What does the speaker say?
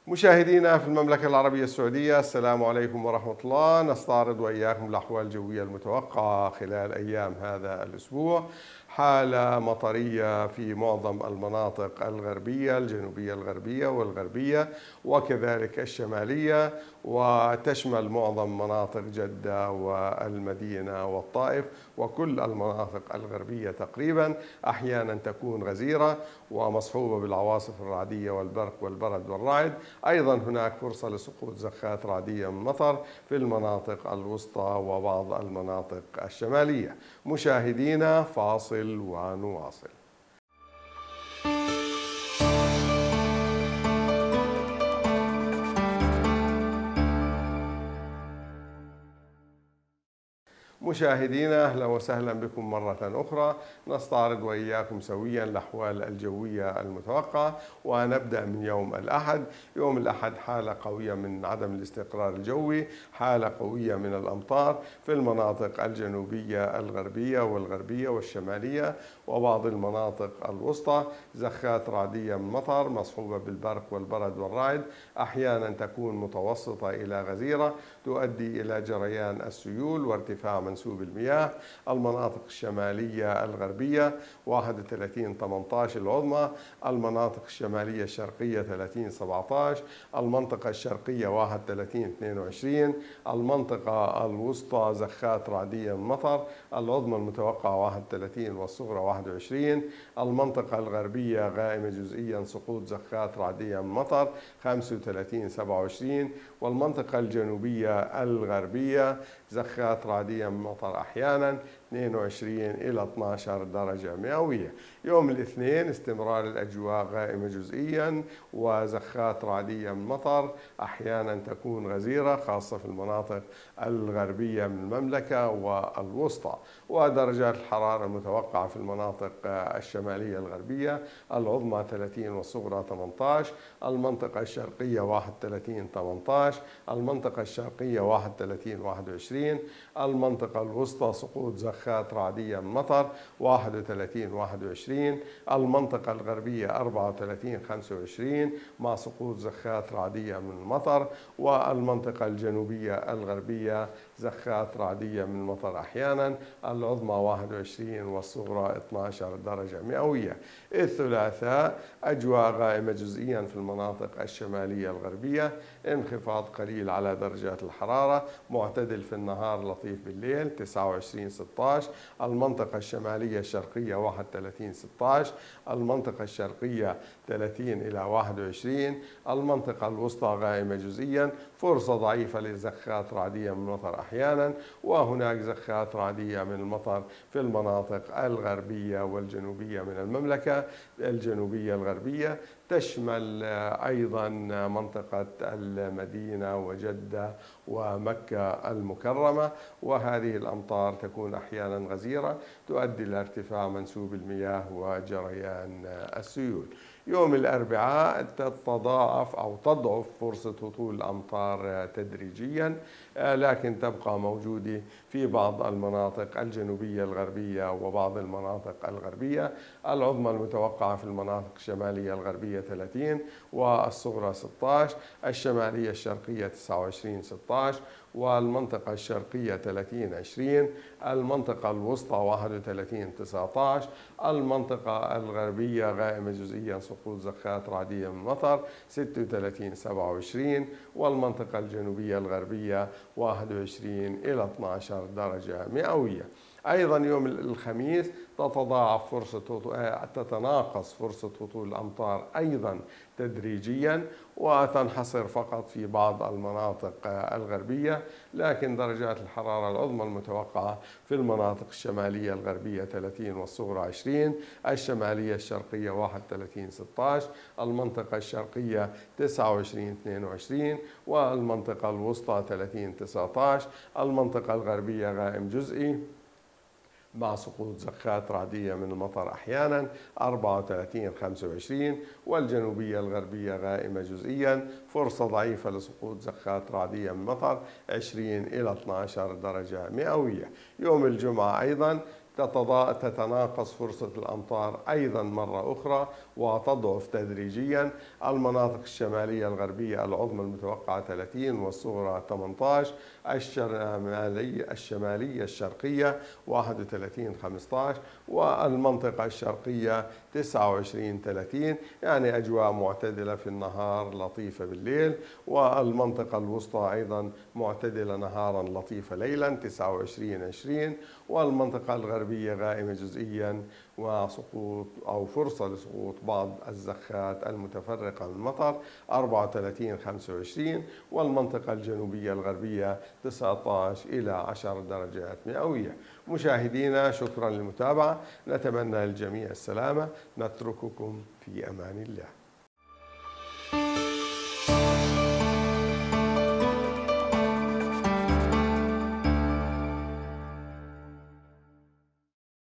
مشاهدينا في المملكة العربية السعودية، السلام عليكم ورحمة الله. نستعرض وإياكم الأحوال الجوية المتوقعة خلال أيام هذا الأسبوع. حالة مطرية في معظم المناطق الغربية، الجنوبية الغربية والغربية وكذلك الشمالية، وتشمل معظم مناطق جدة والمدينة والطائف وكل المناطق الغربية تقريبا. أحيانا تكون غزيرة ومصحوبة بالعواصف الرعدية والبرق والبرد والرعد. أيضا هناك فرصة لسقوط زخات رعدية من مطر في المناطق الوسطى وبعض المناطق الشمالية. مشاهدينا، فاصل ونواصل. مشاهدينا، أهلا وسهلا بكم مرة أخرى. نستعرض وإياكم سويا الأحوال الجوية المتوقعة، ونبدأ من يوم الأحد. يوم الأحد حالة قوية من عدم الاستقرار الجوي، حالة قوية من الأمطار في المناطق الجنوبية الغربية والغربية والشمالية وبعض المناطق الوسطى. زخات رعدية من مطر مصحوبة بالبرق والبرد والرعد، أحيانا تكون متوسطة إلى غزيرة تؤدي إلى جريان السيول وارتفاع منسوب المياه. المناطق الشمالية الغربية 31-18 العظمى، المناطق الشمالية الشرقية 30-17، المنطقة الشرقية 31-22، المنطقة الوسطى زخات رعدية من مطر، العظمى المتوقعة 31 والصغرى 21، المنطقة الغربية غائمة جزئيا سقوط زخات رعدية من مطر 35-27، والمنطقة الجنوبية الغربية زخات رعدية من مطر أحيانا 22-12 درجة مئوية. يوم الاثنين استمرار الأجواء غائمة جزئيا وزخات رعدية من مطر، أحيانا تكون غزيرة خاصة في المناطق الغربية من المملكة والوسطى. ودرجات الحرارة المتوقعة في المناطق الشمالية الغربية العظمى 30 والصغرى 18، المنطقة الشرقية 31-18، المنطقة الشرقية 31-21، المنطقة الوسطى سقوط زخات رعدية من مطر 31-21، المنطقة الغربية 34-25 مع سقوط زخات رعدية من المطر، والمنطقة الجنوبية الغربية زخات رعدية من المطر أحيانا، العظمى 21 والصغرى 12 درجة مئوية. الثلاثاء أجواء غائمة جزئيا في المناطق الشمالية الغربية، انخفاض قليل على درجات الحرارة، معتدل في النهار لطيف بالليل 29-16، المنطقة الشمالية الشرقية 31-16، المنطقة الشرقية 30-21، المنطقة الوسطى غائمة جزئيا، فرصة ضعيفة لزخات رعدية من المطر أحيانا، وهناك زخات رعدية من المطر في المناطق الغربية والجنوبية من المملكة. الجنوبية الغربية تشمل أيضا منطقة المدينة وجدة ومكة المكرمة، وهذه الأمطار تكون أحيانا غزيرة تؤدي إلى ارتفاع منسوب المياه وجريان السيول. يوم الأربعاء تتضاعف أو تضعف فرصة هطول الأمطار تدريجيا، لكن تبقى موجودة في بعض المناطق الجنوبية الغربية وبعض المناطق الغربية. العظمى المتوقعة في المناطق الشمالية الغربية 30 والصغرى 16، الشمالية الشرقية 29-16، والمنطقة الشرقية 30-20، المنطقة الوسطى 31-19، المنطقة الغربية غائمة جزئيا سقوط زخات رعدية من مطر 36-27، والمنطقة الجنوبية الغربية 21-12 درجة مئوية. أيضا يوم الخميس تتناقص فرصة هطول الأمطار أيضا تدريجيا وتنحصر فقط في بعض المناطق الغربية، لكن درجات الحرارة العظمى المتوقعة في المناطق الشمالية الغربية 30 والصغرى 20، الشمالية الشرقية 31-16، المنطقة الشرقية 29-22، والمنطقة الوسطى 30-19، المنطقة الغربية غائم جزئي مع سقوط زخات رعدية من المطر أحيانا 34-25، والجنوبية الغربية غائمة جزئيا، فرصة ضعيفة لسقوط زخات رعدية من المطر 20-12 درجة مئوية. يوم الجمعة أيضا تتناقص فرصة الأمطار أيضا مرة أخرى وتضعف تدريجيا. المناطق الشمالية الغربية العظمى المتوقعة 30 والصغرى 18، الشمالية الشرقية 31 15، والمنطقة الشرقية 29 30، يعني أجواء معتدلة في النهار لطيفة بالليل. والمنطقة الوسطى أيضا معتدلة نهارا لطيفة ليلا 29 20، والمنطقة الغربية غائمة جزئيا وسقوط أو فرصة لسقوط بعض الزخات المتفرقة من المطر 34 25، والمنطقة الجنوبية الغربية 19 إلى 10 درجات مئوية. مشاهدينا شكرا للمتابعة، نتمنى للجميع السلامة، نترككم في أمان الله.